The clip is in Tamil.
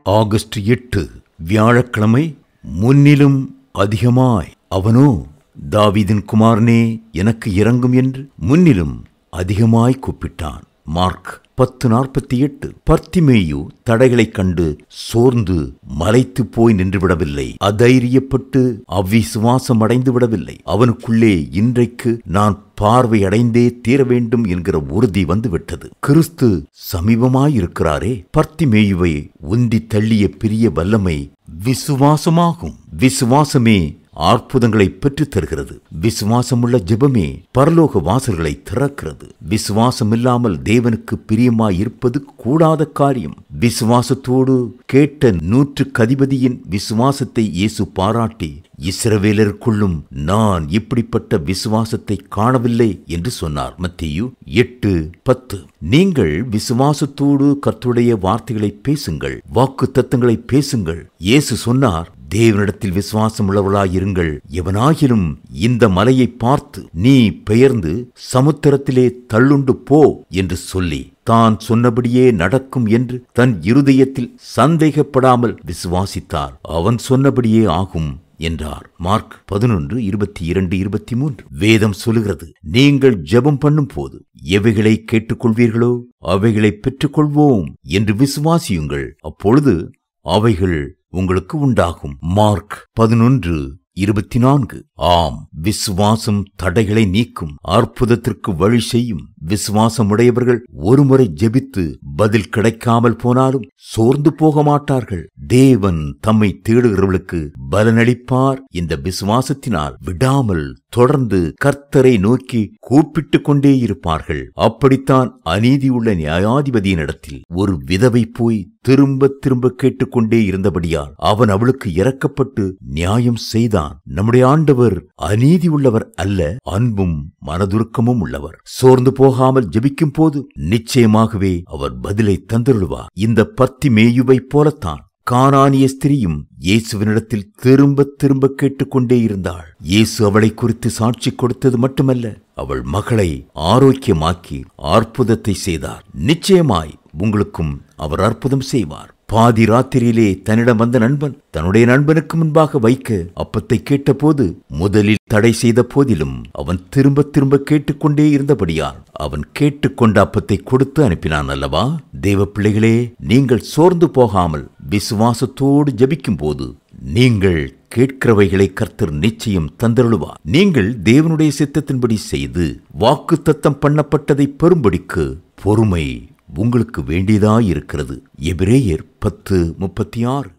ஆகஸ்ட் 8 வியாழக்கிழமை. முன்னிலும் அதிகமாய் அவனோ, தாவீதின் குமாரனே எனக்கு இரங்கும் என்று முன்னிலும் அதிகமாய் கூப்பிட்டான். மார்க் 10:48. பர்த்திமேயு தடைகளைக் கண்டு சோர்ந்து மலைத்து போய் நின்று விடவில்லை. அதைரியப்பட்டு அவ்விசுவாசம் அடைந்து விடவில்லை. அவனுக்குள்ளே இன்றைக்கு நான் பார்வை அடைந்தே தீர வேண்டும் என்கிற உறுதி வந்துவிட்டது. கிறிஸ்து சமீபமாயிருக்கிறாரே. பர்த்திமேயுவை உந்தி தள்ளிய பெரிய வல்லமை விசுவாசமாகும். விசுவாசமே அற்புதங்களை பெற்றுத் தருகிறது. விசுவாசமுள்ள ஜெபமே பரலோக வாசல்களை திறக்கிறது. விசுவாசம் இல்லாமல் தேவனுக்கு பிரியமாய் இருப்பது கூடாத காரியம். விசுவாசத்தோடு கேட்ட 100 அதிபதியின் விசுவாசத்தை இயேசு பாராட்டி, இஸ்ரவேலருக்குள்ளும் நான் இப்படிப்பட்ட விசுவாசத்தை காணவில்லை என்று சொன்னார். மத்தேயு 8:10. நீங்கள் விசுவாசத்தோடு கர்த்தருடைய வார்த்தைகளை பேசுங்கள், வாக்கு தத்தங்களை பேசுங்கள். இயேசு சொன்னார், தேவனிடத்தில் விசுவாசம் உள்ளவர்களாயிருங்கள். எவனாகிலும் இந்த மலையை பார்த்து நீ பெயர்ந்து சமுத்திரத்திலே தள்ளுண்டு போ என்று சொல்லி தான் சொன்னபடியே நடக்கும் என்று தன் இருதயத்தில் சந்தேகப்படாமல் விசுவாசித்தார், அவன் சொன்னபடியே ஆகும் என்றார். மார்க் 11:22-23. வேதம் சொல்லுகிறது, நீங்கள் ஜெபம் பண்ணும் போது எவைகளை கேட்டுக்கொள்வீர்களோ அவைகளை பெற்றுக்கொள்வோம் என்று விசுவாசியுங்கள், அப்பொழுது அவைகள் உங்களுக்கு உண்டாகும். மார்க் 11:24. ஆம், விசுவாசம் தடைகளை நீக்கும், அற்புதத்திற்கு வழி செய்யும். விசுவாசமுடையவர்கள் ஒருமுறை ஜெபித்து பதில் கிடைக்காமல் போனாலும் சோர்ந்து போக மாட்டார்கள். தேவன் தம்மை தேடுகிறவர்களுக்கு பலனளிப்பார். இந்த விசுவாசத்தினால் விடாமல் தொடர்ந்து கர்த்தரை நோக்கி கூப்பிட்டு கொண்டே இருப்பார்கள். அப்படித்தான் அநீதியுள்ள நியாயாதிபதியினிடத்தில் ஒரு விதவை போய் திரும்ப திரும்ப கேட்டுக்கொண்டே இருந்தபடியால் அவன் அவளுக்கு இரக்கப்பட்டு நியாயம் செய்தான். நம்முடைய ஆண்டவர் அநீதி உள்ளவர் அல்ல, அன்பும் மனதுருக்கமும் உள்ளவர். சோர்ந்து போகாமல் ஜெபிக்கும் போது நிச்சயமாகவே அவர் பதிலை தந்தருளுவார். இந்த பர்த்திமேயுவை போலத்தான் கானானிய ஸ்திரீயும் இயேசுவினிடத்தில் திரும்ப திரும்ப கேட்டுக்கொண்டே இருந்தாள். இயேசு அவளை குறித்து சாட்சி கொடுத்தது மட்டுமல்ல, அவள் மகளை ஆரோக்கியமாக்கி அற்புதத்தை செய்தார். நிச்சயமாய் உங்களுக்கும் அவர் அற்புதம் செய்வார். பாதி ராத்திரியிலே தன்னிடம் வந்த நண்பன் தன்னுடைய நண்பனுக்கு முன்பாக வைக்க அப்பத்தை கேட்டபோது முதலில் தடை செய்த போதிலும் அவன் திரும்ப திரும்ப கேட்டுக்கொண்டே இருந்தபடியால் அவன் கேட்டுக்கொண்ட அப்பத்தை கொடுத்து அனுப்பினான் அல்லவா? தேவ பிள்ளைகளே, நீங்கள் சோர்ந்து போகாமல் விசுவாசத்தோடு ஜெபிக்கும் போது நீங்கள் கேட்கிறவைகளை கர்த்தர் நிச்சயம் தந்தருளுவார். நீங்கள் தேவனுடைய சித்தத்தின்படி செய்து வாக்கு தத்தம் பண்ணப்பட்டதை பெறும்படிக்கு பொறுமை உங்களுக்கு வேண்டியதாயிருக்கிறது. எபிரேயர் 10:36.